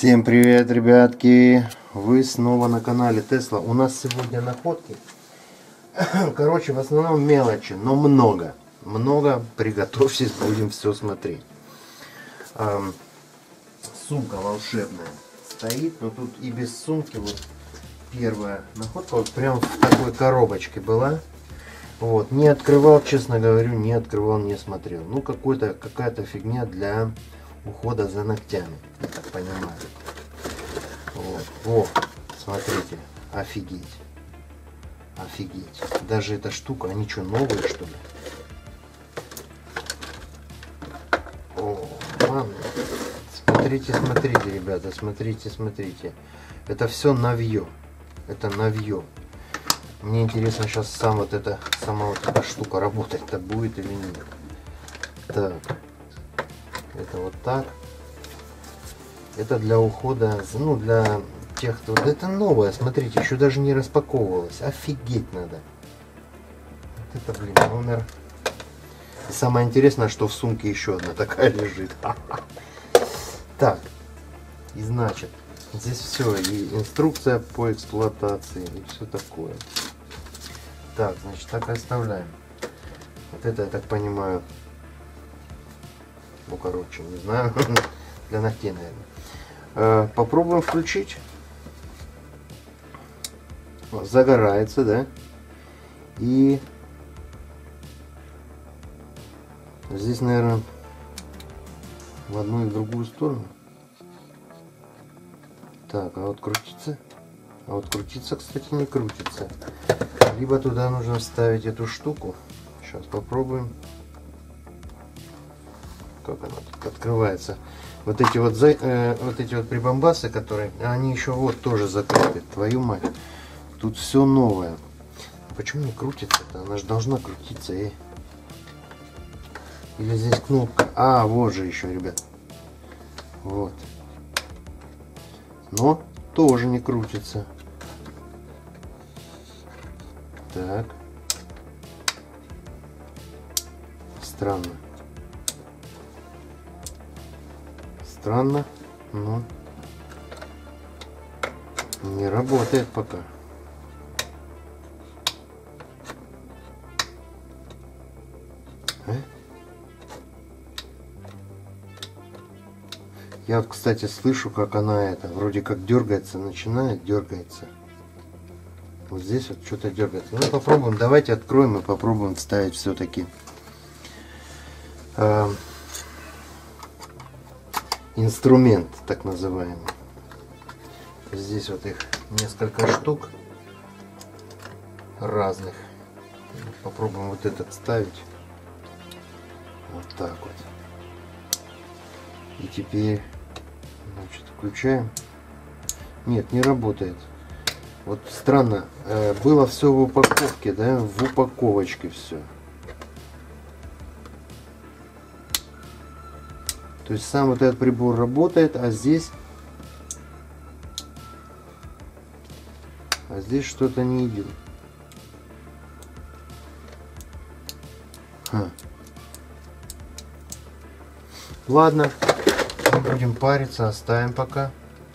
Всем привет, ребятки! Вы снова на канале Тесла. У нас сегодня находки. Короче, в основном мелочи, но много. Много. Приготовьтесь, будем все смотреть. Сумка волшебная стоит, но тут и без сумки. Вот первая находка вот прям в такой коробочке была. Вот, не открывал, честно говорю, не открывал, не смотрел. Ну, какая-то фигня для ухода за ногтями, я так понимаю. Вот. О, смотрите, офигеть. Офигеть. Даже эта штука, они что, новые, что ли? О, ладно. Смотрите, смотрите, ребята, смотрите, смотрите. Это все навье. Это навье. Мне интересно сейчас сама вот эта штука работать-то будет или нет. Так. Это вот так. Это для ухода, ну, для тех, кто... Это новое, смотрите, еще даже не распаковывалось. Офигеть надо. Вот это, блин, номер. И самое интересное, что в сумке еще одна такая лежит. Так. И значит, здесь все. И инструкция по эксплуатации, и все такое. Так, значит, так и оставляем. Вот это, я так понимаю, ну, короче, не знаю, для ногтей, наверное. Попробуем включить. Загорается, да? И здесь, наверное, в одну и в другую сторону. Так, а вот крутится. А вот крутиться, кстати, не крутится. Либо туда нужно вставить эту штуку. Сейчас попробуем. Как она тут открывается. Вот эти вот прибамбасы, которые, они еще вот тоже закрыты. Твою мать. Тут все новое. Почему не крутится-то? Она же должна крутиться. Или здесь кнопка. А, вот же еще, ребят. Вот. Но тоже не крутится. Так. Странно. Странно, но не работает пока. Я вот, кстати, слышу, как она вроде как дергается, начинает дергаться. Вот здесь вот что-то дергается. Ну, попробуем, давайте откроем и попробуем вставить все-таки инструмент, так называемый. Здесь вот их несколько штук разных. Попробуем вот этот вставить. Вот так вот. И теперь, значит, включаем. Нет, не работает. Вот странно. Было все в упаковке, да? В упаковочке все. То есть сам вот этот прибор работает, а здесь что-то не идет. Ладно, не будем париться, оставим пока.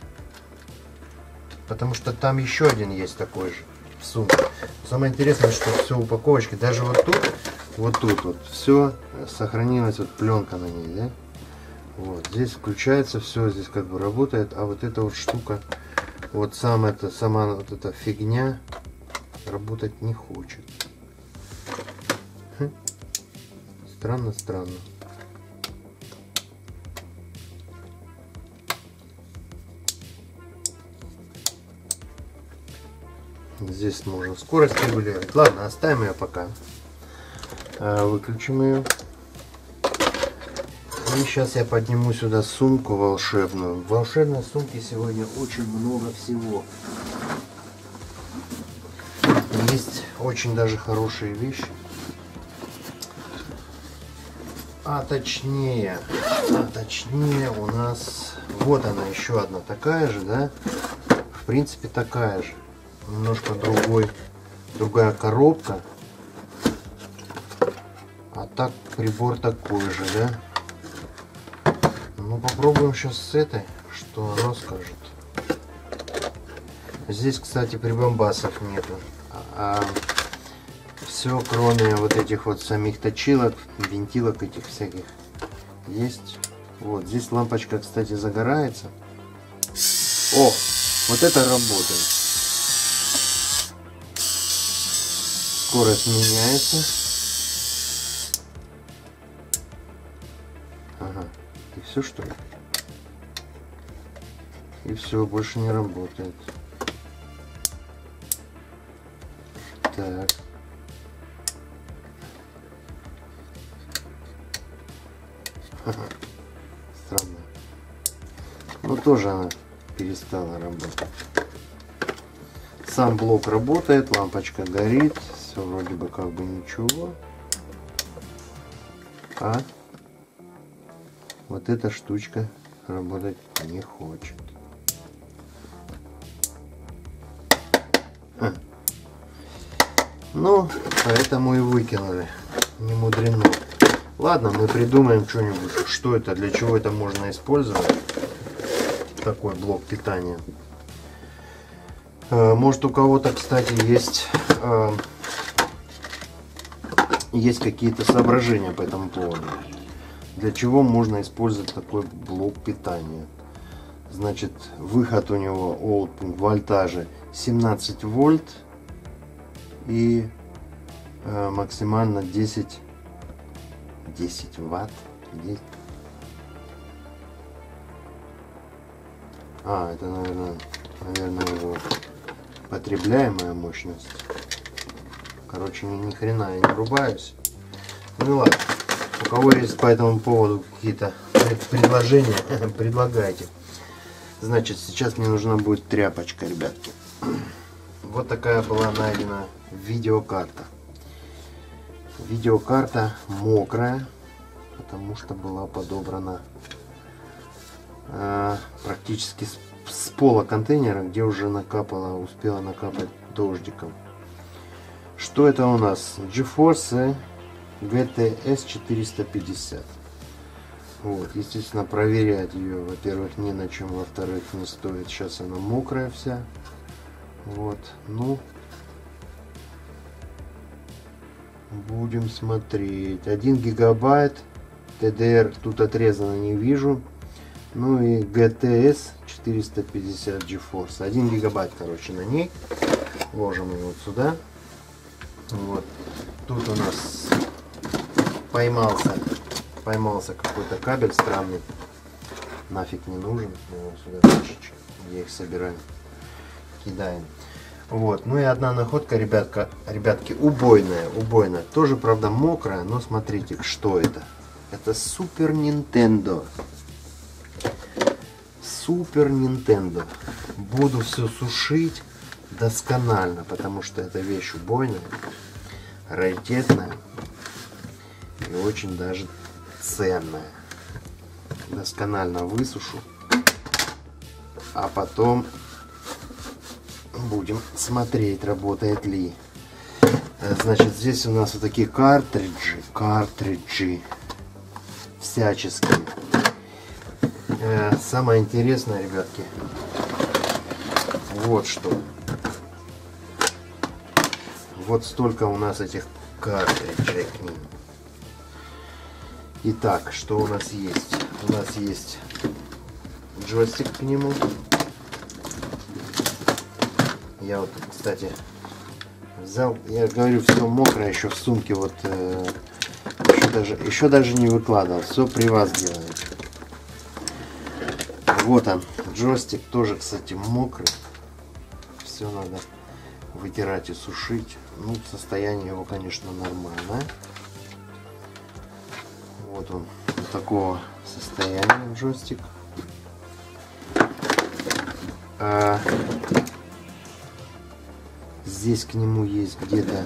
Потому что там еще один есть такой же в сумке. Самое интересное, что все в упаковочке. Даже вот тут все сохранилась вот пленка на ней, да? Вот, здесь включается все, здесь как бы работает, а вот эта вот штука, вот сама вот эта фигня работать не хочет. Странно, странно. Здесь можно скорость регулировать. Ладно, оставим ее пока. Выключим ее. И сейчас я подниму сюда сумку волшебную. В волшебной сумке сегодня очень много всего. Есть очень даже хорошие вещи. А точнее у нас вот она, еще одна такая же, да? В принципе такая же. Немножко другая коробка. А так прибор такой же, да? Ну попробуем сейчас с этой, что она скажет. Здесь, кстати, прибамбасов нету. Все, кроме вот этих вот самих точилок, винтилок этих всяких, есть. Вот здесь лампочка, кстати, загорается. О, вот это работает. Скорость меняется. Ага. И все, что ли? И все, больше не работает. Так. Странно. Но тоже она перестала работать. Сам блок работает, лампочка горит, все вроде бы как бы ничего. А вот эта штучка работать не хочет. Ну, поэтому и выкинули. Не мудрено. Ладно, мы придумаем что-нибудь. Что это, для чего это можно использовать. Такой блок питания. Может, у кого-то, кстати, есть какие-то соображения по этому поводу. Для чего можно использовать такой блок питания. Значит, выход у него от вольтажа 17 вольт и максимально 10 ватт. 10. Это, наверное, его потребляемая мощность. Короче, ни хрена я не врубаюсь. Ну ладно. У кого есть по этому поводу какие-то предложения, предлагайте. Значит, сейчас мне нужна будет тряпочка, ребятки. Вот такая была найдена видеокарта. Видеокарта мокрая, потому что была подобрана практически с пола контейнера, где уже успела накапать дождиком. Что это у нас? GeForce GTS 450. Вот, естественно, проверять ее, во-первых, не на чем, во-вторых, не стоит. Сейчас она мокрая вся. Вот, ну, будем смотреть. 1 гигабайт TDR тут отрезано, не вижу. Ну и GTS 450 GeForce. 1 гигабайт, короче, на ней. Ложим его вот сюда. Вот. Тут у нас поймался какой-то кабель странный. Нафиг не нужен. Его сюда ящичек, где их собираем. Кидаем. Вот. Ну и одна находка, ребятки, убойная. Тоже, правда, мокрая, но смотрите, что это. Это Super Nintendo. Super Nintendo. Буду все сушить досконально, потому что эта вещь убойная, раритетная и очень даже ценная. Досконально высушу, а потом будем смотреть, работает ли. Значит, здесь у нас вот такие картриджи всяческие. Самое интересное, ребятки, вот что. Вот столько у нас этих картриджей к ним. Итак, что у нас есть? У нас есть джойстик к нему. Я вот, кстати, взял, я говорю, все мокрое еще в сумке, вот еще даже не выкладывал, все при вас делаю. Вот он, джойстик тоже, кстати, мокрый. Все надо вытирать и сушить. Ну, состояние его, конечно, нормальное. Вот он, вот такого состояния джойстик. Здесь к нему есть где-то...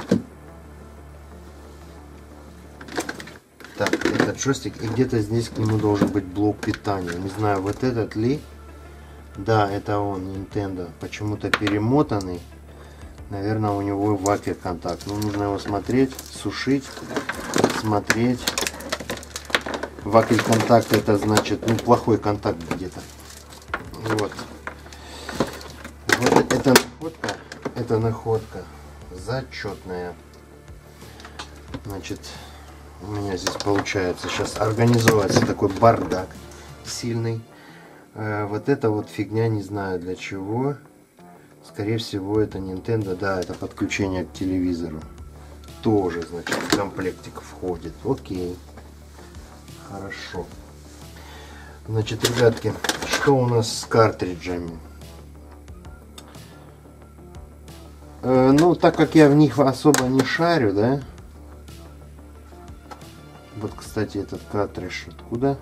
Так, этот джойстик, и где-то здесь к нему должен быть блок питания. Не знаю, вот этот ли. Да, это он, Nintendo. Почему-то перемотанный. Наверное, у него вакер контакт. Ну, нужно его смотреть, сушить, смотреть. Вакель контакт это значит, ну, плохой контакт где-то. Вот. Вот эта находка зачетная. Значит, у меня здесь получается сейчас организовывается такой бардак сильный. Вот эта вот фигня, не знаю для чего. Скорее всего это Nintendo, да, это подключение к телевизору. Тоже, значит, в комплектик входит. Окей. Хорошо. Значит, ребятки, что у нас с картриджами? Ну, так как я в них особо не шарю, да. Вот, кстати, этот картридж откуда?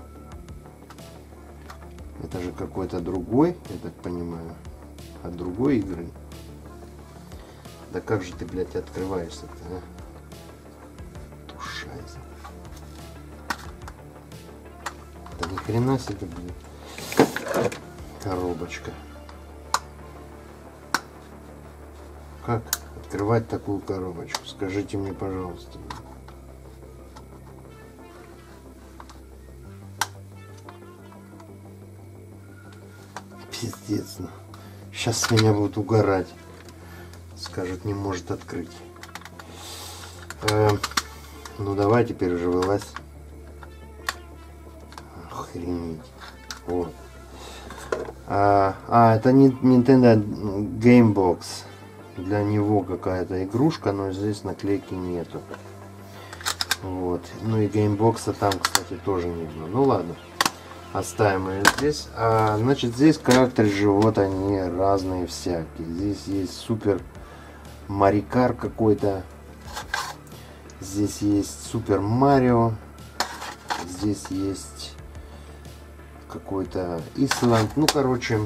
Это же какой-то другой, я так понимаю, от другой игры. Да как же ты, блядь, открываешься-то, а? Тушайся. Да ни хрена себе, блядь, коробочка. Как открывать такую коробочку? Скажите мне, пожалуйста. Пиздец. Сейчас с меня будут угорать. Скажут, не может открыть. Ну давай теперь уже вылазь. Охренеть. Вот. Это не Nintendo Gamebox. Для него какая-то игрушка, но здесь наклейки нету. Вот. Ну и геймбокса там, кстати, тоже не было. Ну ладно. Оставим ее здесь. Значит, здесь картриджи, вот они разные всякие. Здесь есть супер Марикар какой-то. Здесь есть Супер Марио. Здесь есть какой-то Исланд. Ну, короче,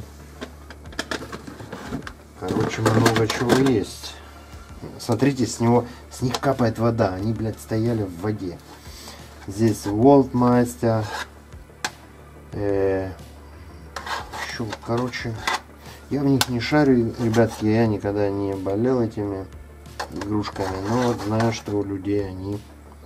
много чего есть. Смотрите, с них капает вода. Они, блядь, стояли в воде. Здесь Волтмастер. Короче, я в них не шарю, ребятки, я никогда не болел этими игрушками, но вот знаю, что у людей они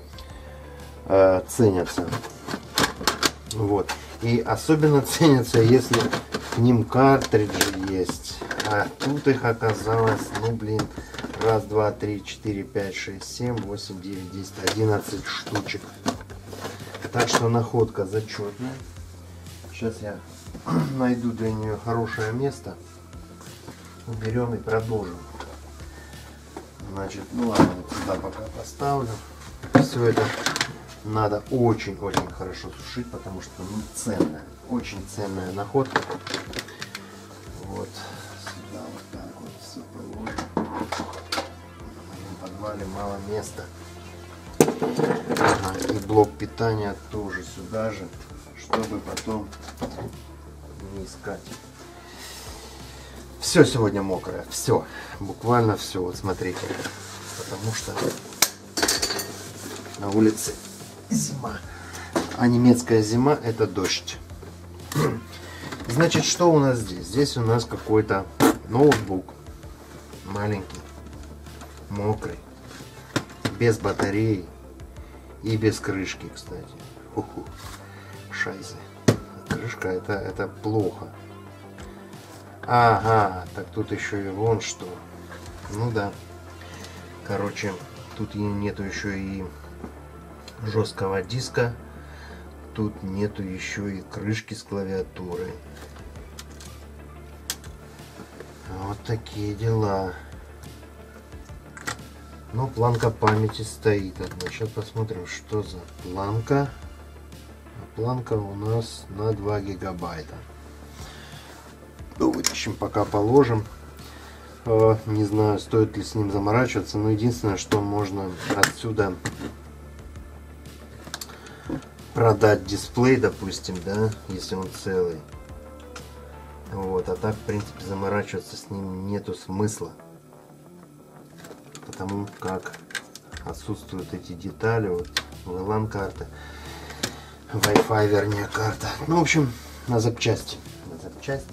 ценятся. Вот. И особенно ценятся, если к ним картриджи есть. А тут их оказалось, ну блин, раз, два, три, четыре, пять, шесть, семь, восемь, девять, 10, 11 штучек. Так что находка зачетная. Сейчас я найду для нее хорошее место. Уберем и продолжим. Значит, ну ладно, вот сюда пока поставлю. Все это надо очень-очень хорошо сушить, потому что, ну, ценная, очень ценная находка. Вот сюда вот так вот все положим. В моем подвале мало места. И блок питания тоже сюда же, чтобы потом не искать. Все сегодня мокрое, все, буквально все, вот смотрите, потому что на улице зима, а немецкая зима — это дождь. Значит, что у нас здесь? Здесь у нас какой-то ноутбук, маленький, мокрый, без батареи и без крышки, кстати. Шайзе. Крышка это плохо. Ага, так тут еще и вон что. Ну да. Короче, тут нету еще и жесткого диска. Тут нету еще и крышки с клавиатурой. Вот такие дела. Но планка памяти стоит. Сейчас посмотрим, что за планка. Планка у нас на 2 гигабайта. Вытащим, пока положим. Не знаю, стоит ли с ним заморачиваться, но единственное, что можно отсюда продать дисплей, допустим, да, если он целый. Вот, а так, в принципе, заморачиваться с ним нету смысла, потому как отсутствуют эти детали, вот, VLAN карта, Wi-Fi, вернее, карта. Ну, в общем, на запчасти. На запчасти.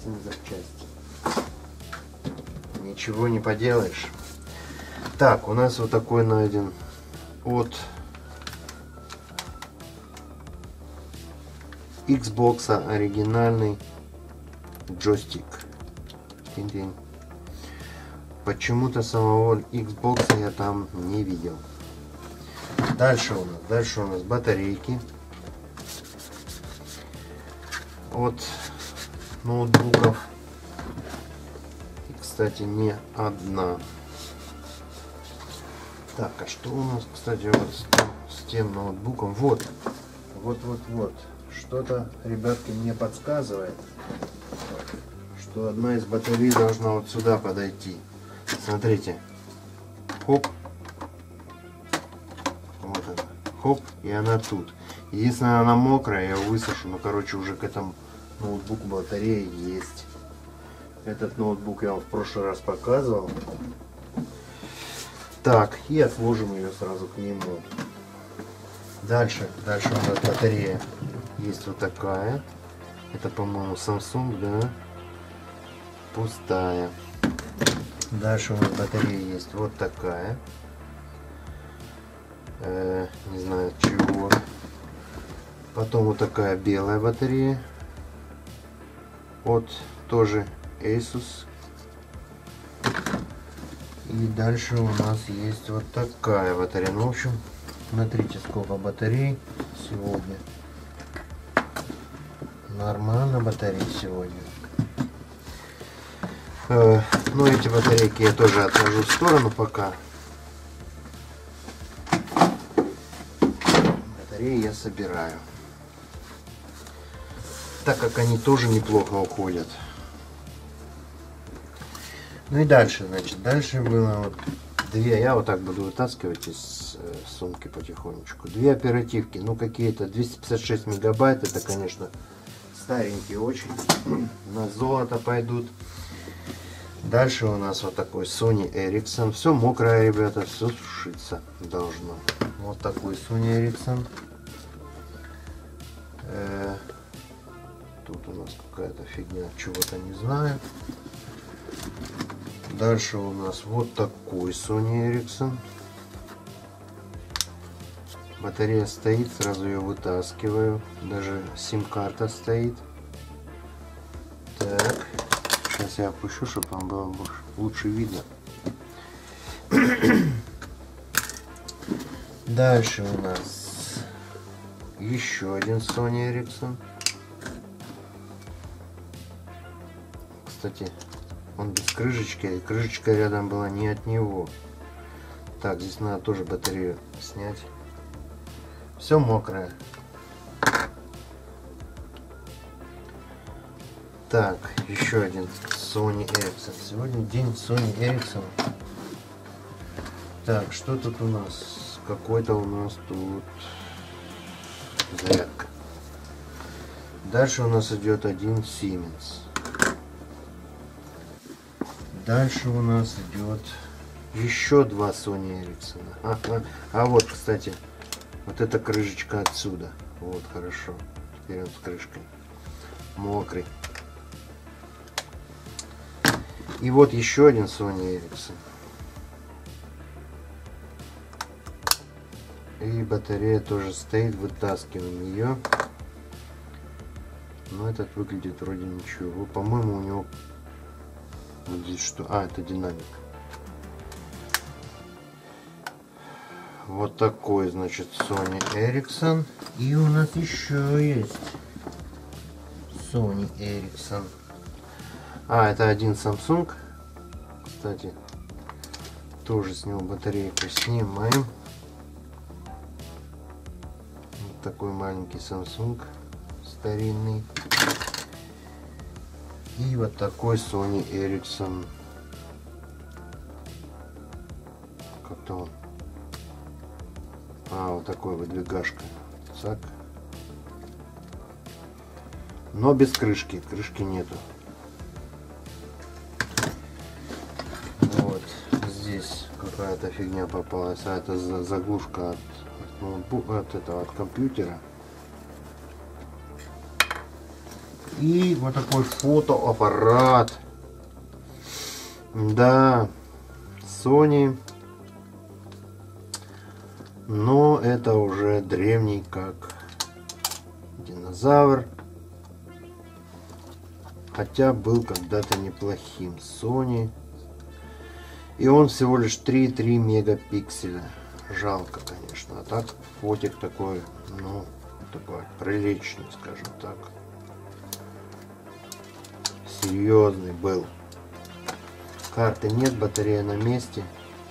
Ничего не поделаешь. Так, у нас вот такой найден от Xbox оригинальный джойстик. Тин-тин. Почему-то самого Xbox я там не видел. Дальше у нас батарейки от ноутбуков. И, кстати, не одна. Так, а что у нас, кстати, вот с тем ноутбуком? Вот. Что-то, ребятки, мне подсказывает, что одна из батарей должна вот сюда подойти. Смотрите. Хоп. Вот она. Хоп. И она тут. Единственное, она мокрая, я высушу. Но, короче, уже к этому ноутбуку батарея есть. Этот ноутбук я вам в прошлый раз показывал. Так, и отложим ее сразу к нему. Дальше у нас батарея есть вот такая. Это, по-моему, Samsung, да? Пустая. Дальше у нас батарея есть вот такая. Не знаю чего. Потом вот такая белая батарея. От тоже Asus. И дальше у нас есть вот такая батарея. Ну, в общем, смотрите, сколько батарей сегодня. Нормально батареи сегодня. Ну, эти батарейки я тоже отложу в сторону пока. Батареи я собираю. Так как они тоже неплохо уходят. Ну и дальше, значит, дальше было вот две, я вот так буду вытаскивать из сумки потихонечку. Две оперативки, ну какие-то 256 мегабайт, это, конечно, старенькие очень, на золото пойдут. Дальше у нас вот такой Sony Ericsson, все мокрое, ребята, все сушиться должно. Вот такой Sony Ericsson. Тут у нас какая-то фигня, чего-то не знаю. Дальше у нас вот такой Sony Ericsson. Батарея стоит, сразу ее вытаскиваю. Даже сим-карта стоит. Так, сейчас я опущу, чтобы вам было лучше видно. Дальше у нас еще один Sony Ericsson. Кстати, он без крышечки, крышечка рядом была не от него. Так, здесь надо тоже батарею снять. Все мокрое. Так, еще один Sony Ericsson. Сегодня день Sony Ericsson. Так, что тут у нас? Какой-то у нас тут зарядка. Дальше у нас идет один Siemens. Дальше у нас идет еще два Sony Ericsson. А вот, кстати, вот эта крышечка отсюда. Вот, хорошо. Теперь он с крышкой. Мокрый. И вот еще один Sony Ericsson. И батарея тоже стоит. Вытаскиваем ее. Но этот выглядит вроде ничего. По-моему, у него... Вот здесь что? А, это динамик. Вот такой, значит, Sony Ericsson. И у нас еще есть Sony Ericsson. А, это один Samsung. Кстати, тоже с него батарейку снимаем. Вот такой маленький Samsung старинный. И вот такой Sony Ericsson. Как-то он. А, вот такой выдвигашка. Так. Но без крышки. Крышки нету. Вот. Здесь какая-то фигня попалась. А это заглушка от ноутбука, от компьютера. И вот такой фотоаппарат. Да, Sony. Но это уже древний, как динозавр. хотя был когда-то неплохим. Sony. И он всего лишь 3,3 мегапикселя. Жалко, конечно. А так фотик такой, ну, такой приличный, скажем так. Серьезный был. Карты нет, батарея на месте.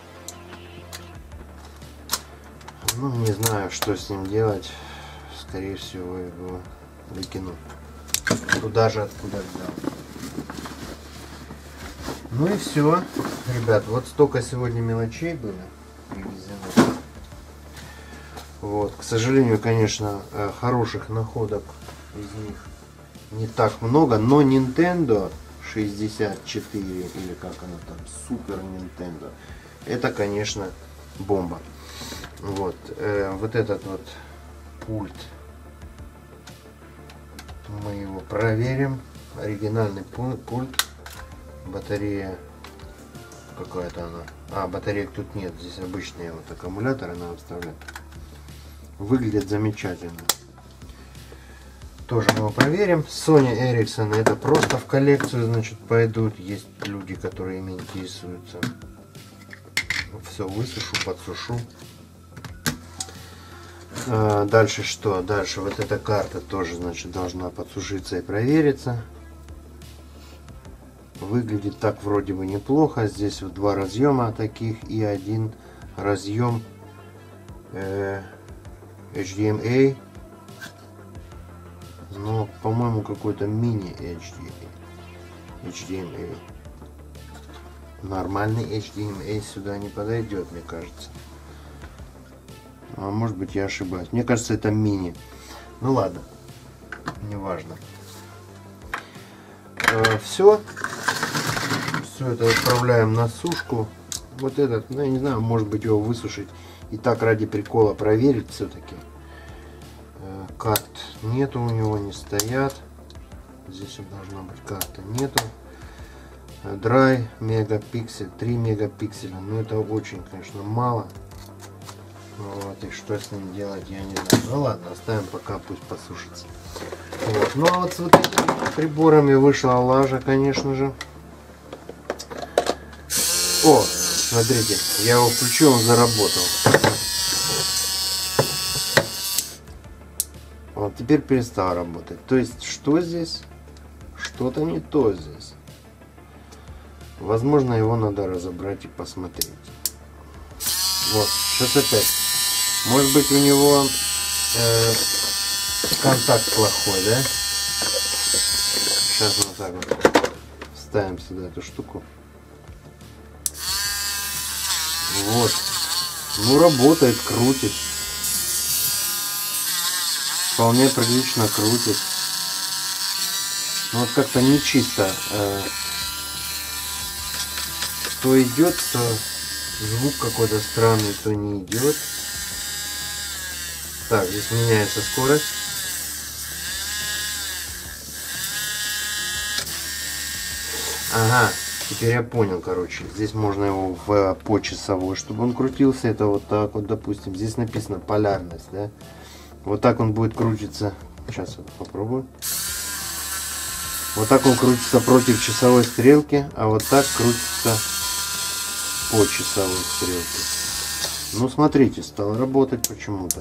Ну, не знаю, что с ним делать. Скорее всего, его выкину. Туда же, откуда взял. Ну и все, ребят. Вот столько сегодня мелочей было привезено. Вот, к сожалению, конечно, хороших находок из них не так много, но Nintendo 64 или как она там, Super Nintendo, это, конечно, бомба. Вот, вот этот вот пульт, мы его проверим. Оригинальный пульт, батарея какая-то она. А, батареек тут нет, здесь обычные вот аккумуляторы надо вставлять. Выглядит замечательно. Тоже мы его проверим. Sony Ericsson это просто в коллекцию, значит, пойдут. Есть люди, которые ими интересуются. Все высушу, подсушу. Дальше что? Дальше вот эта карта тоже, значит, должна подсушиться и провериться. Выглядит так вроде бы неплохо. Здесь вот два разъема таких и один разъем HDMI. Но, по-моему, какой-то мини HDMI. Нормальный HDMI сюда не подойдет, мне кажется. А может быть, я ошибаюсь. Мне кажется, это мини. Ну ладно, неважно. Все это отправляем на сушку. Вот этот, ну я не знаю, может быть, его высушить и так ради прикола проверить все-таки. Карт нету у него, не стоят. Здесь должна быть карта, нету. Драй мегапиксель, 3 мегапикселя. Ну это очень, конечно, мало. Вот, и что с ним делать, я не знаю. Ну ладно, оставим пока, пусть посушится. Вот. Ну а вот с вот этими приборами вышла лажа, конечно же. О, смотрите, я его включил, он заработал. Вот, теперь перестал работать. То есть, что здесь? Что-то не то здесь. Возможно, его надо разобрать и посмотреть. Вот, сейчас опять. Может быть, у него контакт плохой, да? Сейчас вот так вот вставим сюда эту штуку. Вот. Ну, работает, крутит. Вполне прилично крутит. Но вот как-то не чисто. То идет, то звук какой-то странный, то не идет. Так, здесь меняется скорость. Ага, теперь я понял, короче. Здесь можно его по часовой, чтобы он крутился. Это вот так вот, допустим. Здесь написано полярность, да? Вот так он будет крутиться. Сейчас вот попробую. Вот так он крутится против часовой стрелки, а вот так крутится по часовой стрелке. Ну, смотрите, стал работать почему-то.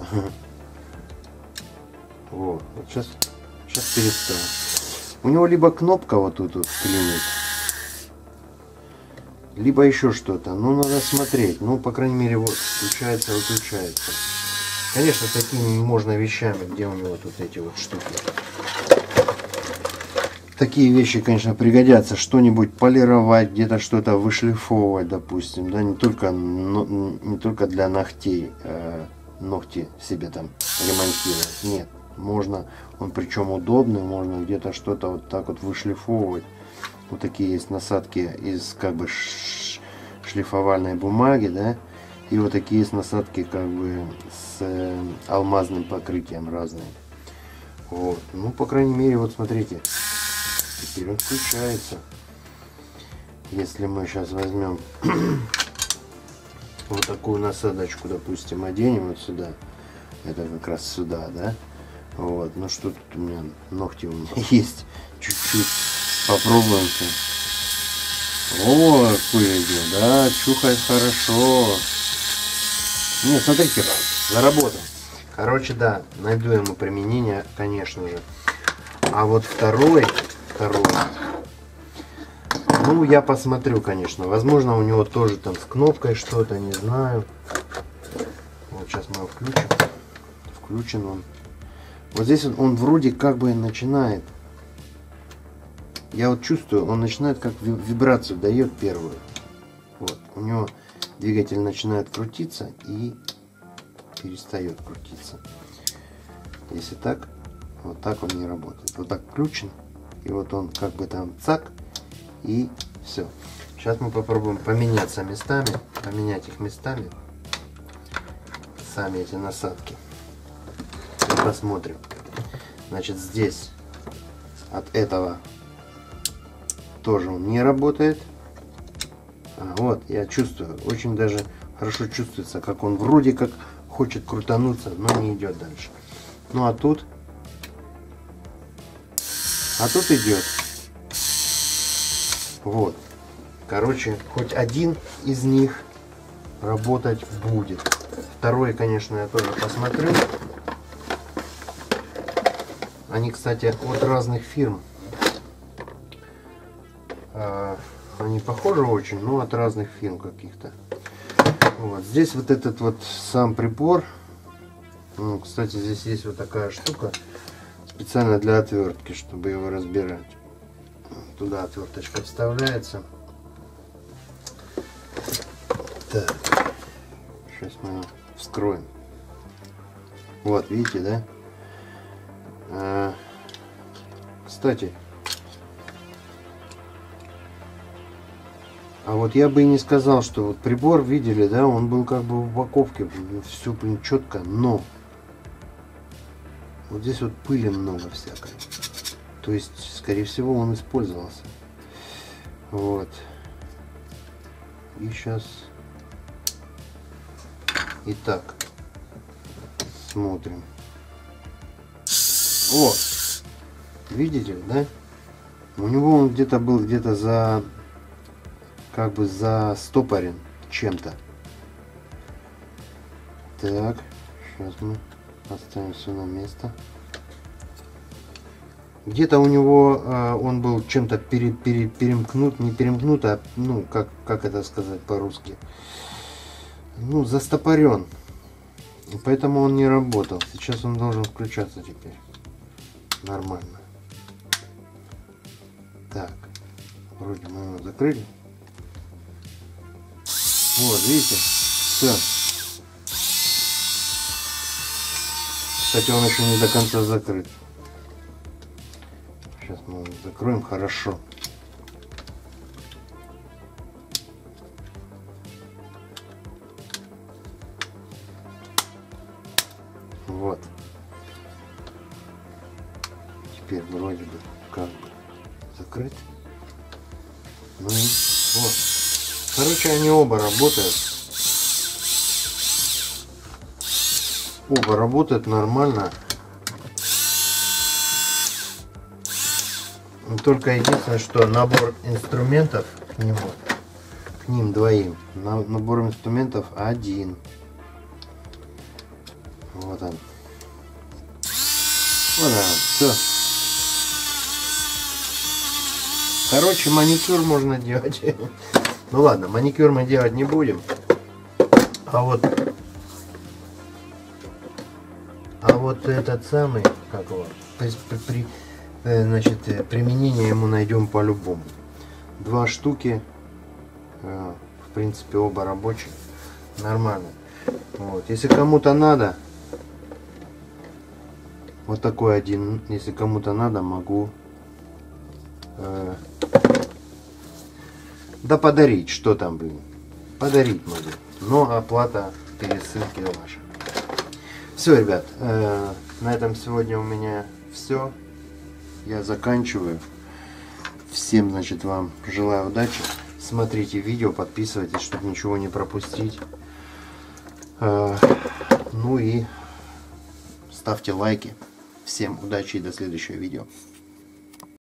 Вот сейчас перестал. У него либо кнопка вот тут вот клинит, либо еще что-то. Ну, надо смотреть. Ну, по крайней мере, вот включается, выключается. Конечно, такими можно вещами, где у него тут эти вот штуки. Такие вещи, конечно, пригодятся. Что-нибудь полировать, где-то что-то вышлифовывать, допустим. Да, не только для ногтей. Ногти себе там ремонтировать. Нет. Можно, он причем удобный, можно где-то что-то вот так вот вышлифовывать. Вот такие есть насадки из как бы шлифовальной бумаги, да. И вот такие есть насадки как бы с алмазным покрытием разные. Вот. Ну, по крайней мере, вот смотрите. Теперь он включается. Если мы сейчас возьмем вот такую насадочку, допустим, оденем вот сюда. Это как раз сюда, да. Вот. Ну что тут у меня? Ногти у меня есть чуть-чуть Попробуем-ка. О, какой идет, да, чухает хорошо. Нет, смотрите, заработал. Короче, да, найду ему применение, конечно же. А вот второй, ну, я посмотрю, конечно. Возможно, у него тоже там с кнопкой что-то, не знаю. Вот сейчас мы его включим. Включен он. Вот здесь он вроде как бы начинает. Я вот чувствую, он начинает как вибрацию дает первую. Вот, у него двигатель начинает крутиться и перестает крутиться. Если так, вот так он не работает. Вот так включен, и вот он как бы там цак, и все. Сейчас мы попробуем поменяться местами, поменять их местами, сами эти насадки. И посмотрим. Значит, здесь от этого тоже он не работает. Вот, я чувствую, очень даже хорошо чувствуется, как он вроде как хочет крутануться, но не идет дальше. Ну а тут идет. Вот. Короче, хоть один из них работать будет. Второй, конечно, я тоже посмотрю. Они, кстати, от разных фирм. Они похожи очень, но от разных фирм каких-то. Вот. Здесь вот этот вот сам прибор. Ну, кстати, здесь есть вот такая штука. Специально для отвертки, чтобы его разбирать. Туда отверточка вставляется. Так. Сейчас мы его вскроем. Вот, видите, да? Кстати. А вот я бы и не сказал, что вот прибор, видели, да, он был как бы в упаковке, все, блин, четко, но вот здесь вот пыли много всякой. То есть, скорее всего, он использовался. Вот. И сейчас. Итак, смотрим. О, видите, да? У него он где-то был где-то за как бы застопорен чем-то. Так, сейчас мы поставим все на место. Где-то у него он был чем-то перемкнут, не перемкнут, а ну как это сказать по-русски, ну застопорен. И поэтому он не работал. Сейчас он должен включаться теперь нормально. Так, вроде мы его закрыли. Вот, видите? Все. Кстати, он еще не до конца закрыт. Сейчас мы его закроем хорошо. Вот. Теперь вроде бы как бы закрыт. Ну и вот. Короче, они оба работают. Оба работают нормально. Только единственное, что набор инструментов к ним двоим. Набор инструментов один. Вот он. Вот он. Все. Короче, маникюр можно делать. Ну ладно, маникюр мы делать не будем. А вот этот самый, как его, значит, применение ему найдем по-любому. Два штуки, в принципе, оба рабочие, нормально. Вот, если кому-то надо, вот такой один, если кому-то надо, могу да подарить, что там, блин, подарить могу, но оплата пересылки ваша. Все, ребят, на этом сегодня у меня все. Я заканчиваю. Всем, значит, вам желаю удачи. Смотрите видео, подписывайтесь, чтобы ничего не пропустить. Ну и ставьте лайки. Всем удачи и до следующего видео.